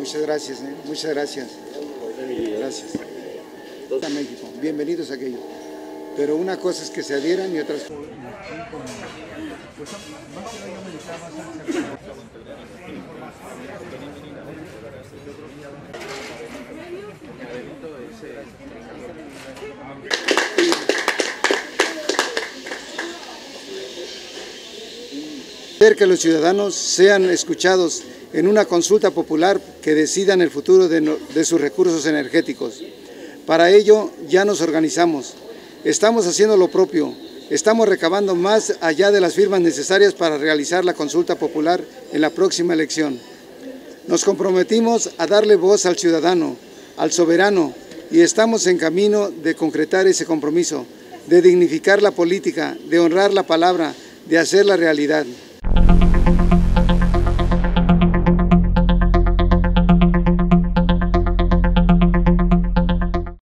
Muchas gracias, muchas gracias. Gracias. A México, bienvenidos a aquello. Pero una cosa es que se adhieran y otras cosas. Que los ciudadanos sean escuchados en una consulta popular que decidan el futuro de sus recursos energéticos. Para ello ya nos organizamos, estamos haciendo lo propio, estamos recabando más allá de las firmas necesarias para realizar la consulta popular en la próxima elección. Nos comprometimos a darle voz al ciudadano, al soberano, y estamos en camino de concretar ese compromiso, de dignificar la política, de honrar la palabra, de hacerla realidad.